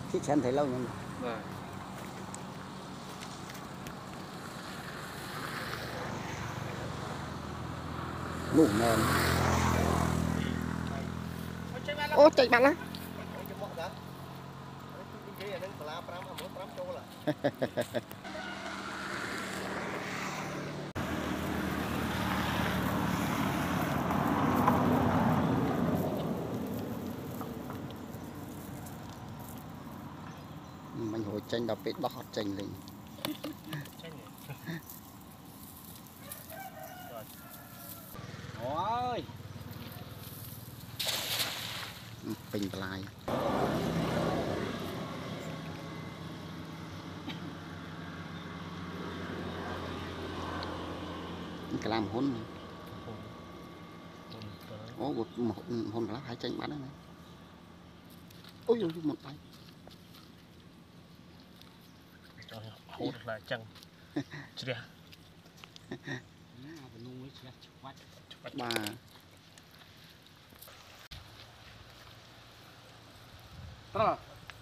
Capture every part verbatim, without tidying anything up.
Thích xem thấy lâu nhưng vâng. ngủ mềm. Ô chạy bạn á. Mình hồi tranh đập bị đọt tranh lên. Ôi Bình lại. Cái làm hôn này. Ô một một hôn lá hai tranh bắn này. Ôi ôi một tay. hôn lại chăng chưa Ba đó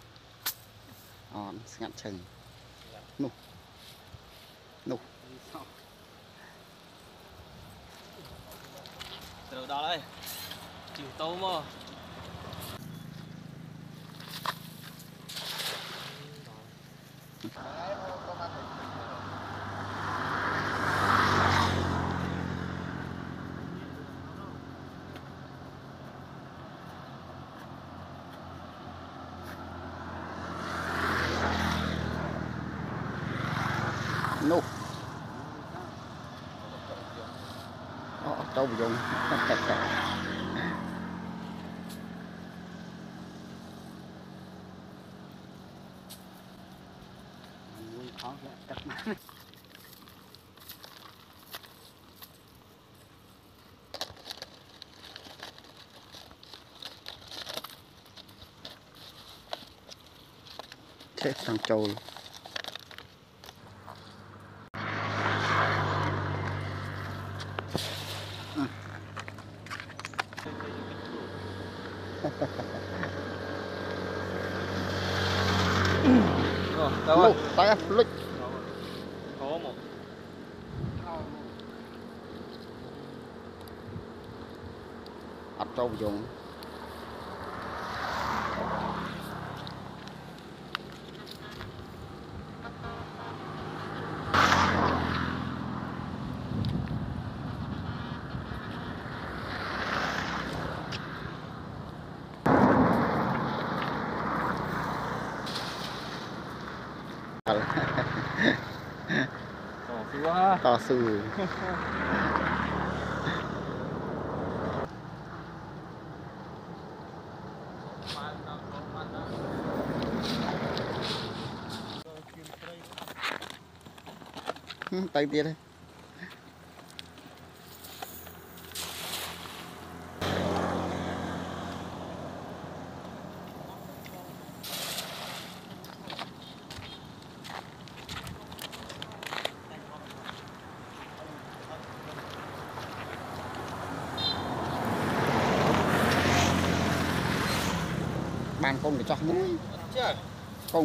on ngắt chừng nụ nụ từ đó đây chịu tâu mà nụ ờ trâu dùng khó cắt chết thằng trâu đâu rồi tay lịch có một ắt trâu dùng to sư quá to sư tay tia đây ban con để cho mũi không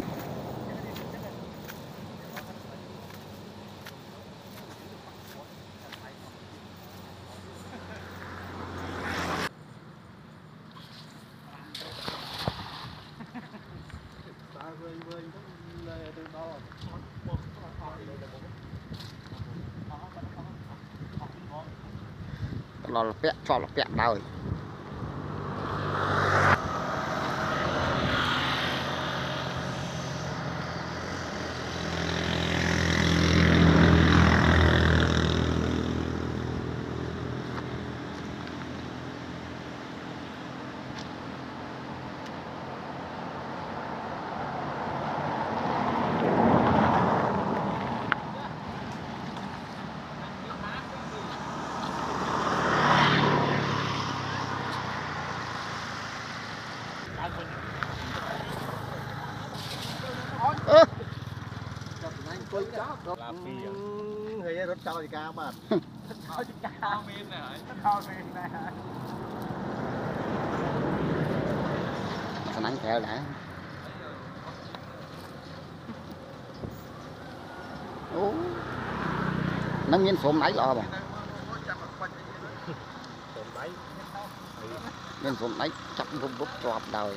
nó là pẹt cho là pẹt đời ơ người rút cho gì cao mà cho gì cao miên này cao miên này thằng anh theo đã ô nó miên sớm nãy lo bà miên sớm nãy chặt bút bút trọp đời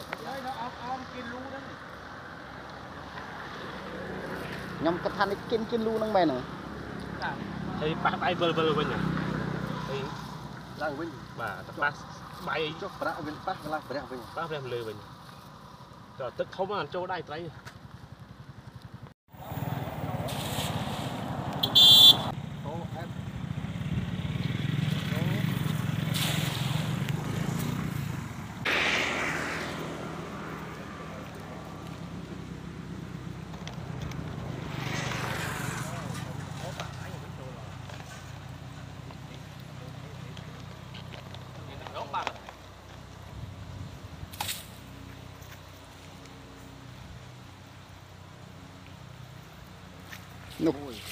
nhom cái than kinh kinh lu nâng bên này thì bắt bay bơ bơ bên nhỉ thì đang bên mà bắt bay cho bắt bên bắt là bắt bên bắt bên lừa bên rồi tức không ăn chỗ đây thấy nục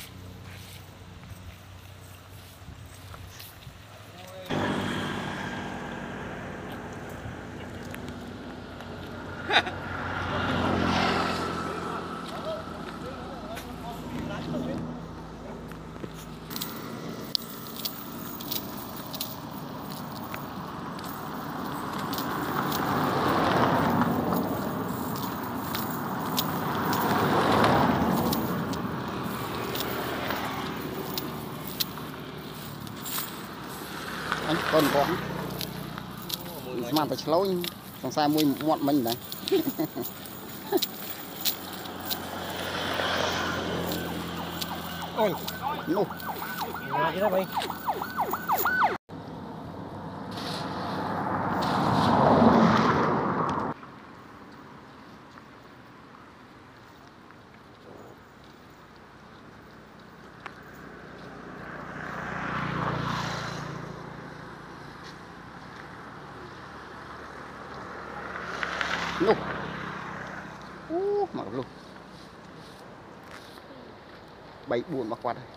anh con con mà phải lâu còn xa mùi mọt mình đấy ôi nô cái đó bay nô mà luôn bảy buồn mà quạt đây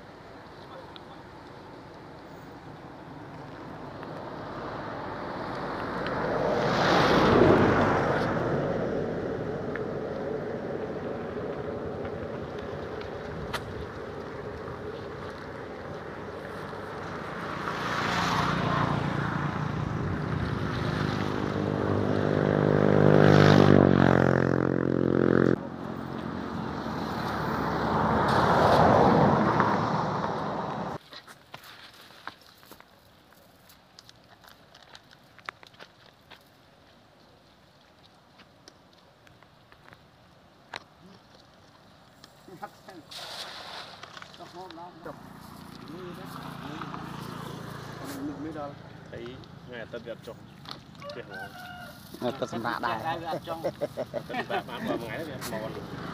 thấy ngày tân việt chọn việc nó thật là đại tân việt mà qua ngày đấy mòn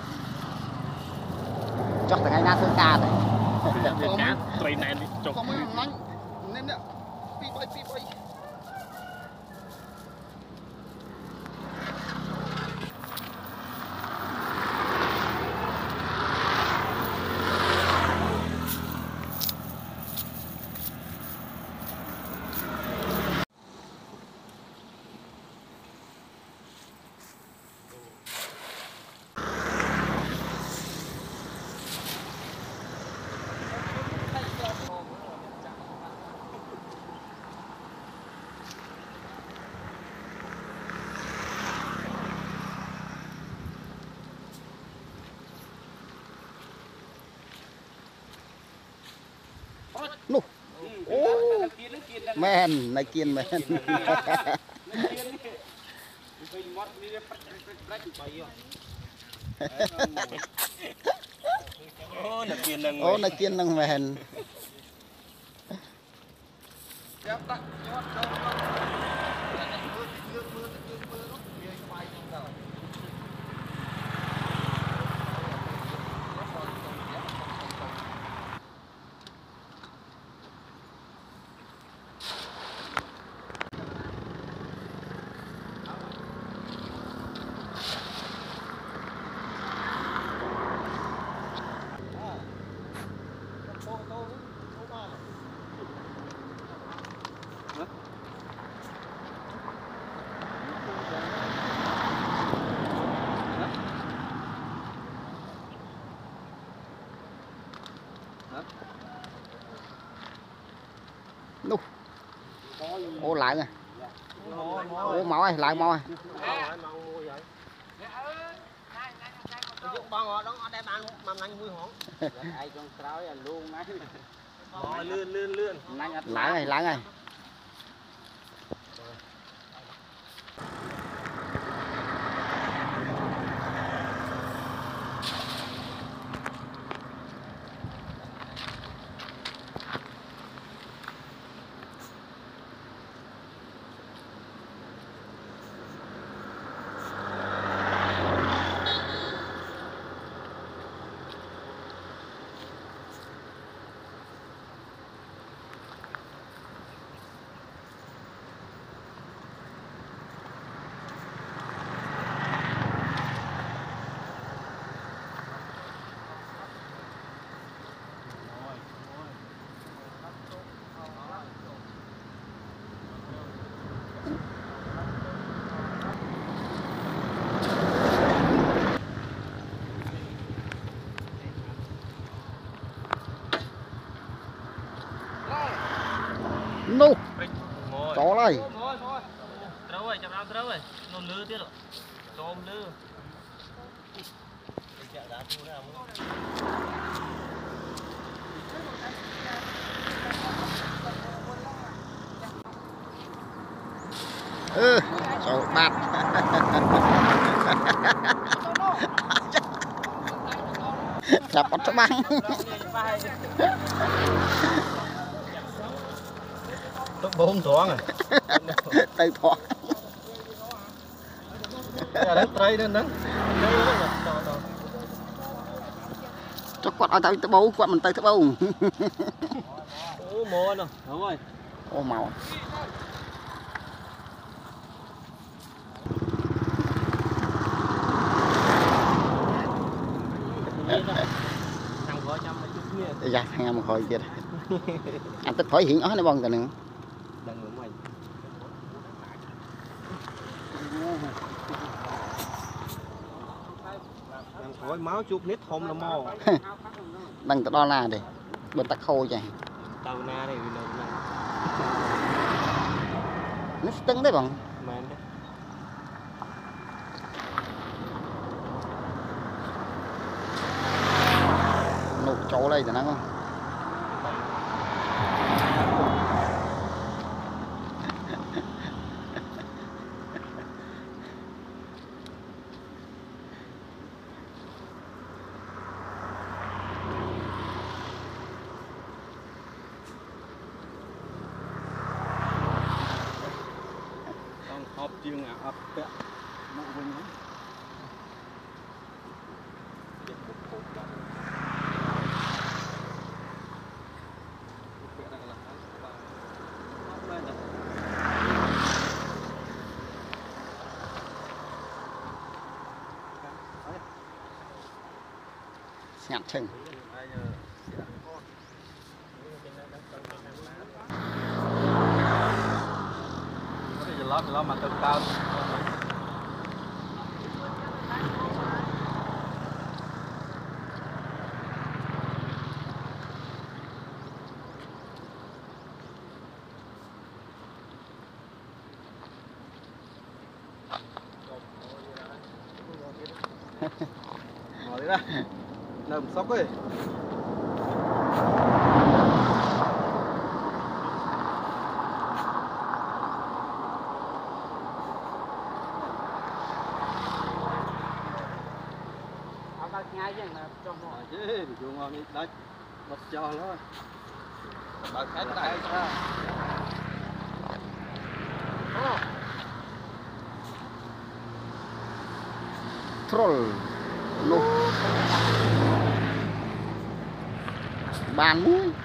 chắc là ngày nào thương ca đấy việt cá tây này đi chọn không mới nắng nên nè pi bay pi bay nô ô men này kiên men ô là kiên nâng ô này kiên nâng men Ô lại nè. Ô máu ơi, lại máu ơi. Bong ở đó ở đây bạn mầm nanh vui hỏng. Ai con tráo luôn nãy. Lươn lươn lươn. Lại này, lại này. No. Chó này. Trâu ơi, chậm rãi trâu ơi. Nó lư tiếp rồi. Tôm lư. Ừ, chó bạt. Chạp bắt cho băng. Tốc bốn thoáng rồi. Tay thoáng. Đánh tray đến đánh. Cho quạt ở tay bầu, quạt mình tay thứ bầu. Ô mồ nè, đúng rồi. Ô màu. Dạ, thằng em một hồi kia. Anh tích khỏi hiện ở này bông tờ nữa. Đừng ngưỡng mày. Đừng khỏi máu chút nít không là mò. Đừng tờ đo la đi. Bên tắc khô chạy. Tàu na này vì nó nè. Nó tưng đấy bọn. Màn đấy. Nụ chỗ đây tờ nó không? Hộp chiêng à, ập bẹ mụ vinh á. Nhặt chừng. Lo lo mà tự cao. Ngồi đi ra. Nằm sóc ơi. Ngay chứ là cho họ chứ thì chung ngon đi đấy bật cho nó bật hết cái đây Troll lục bàn muối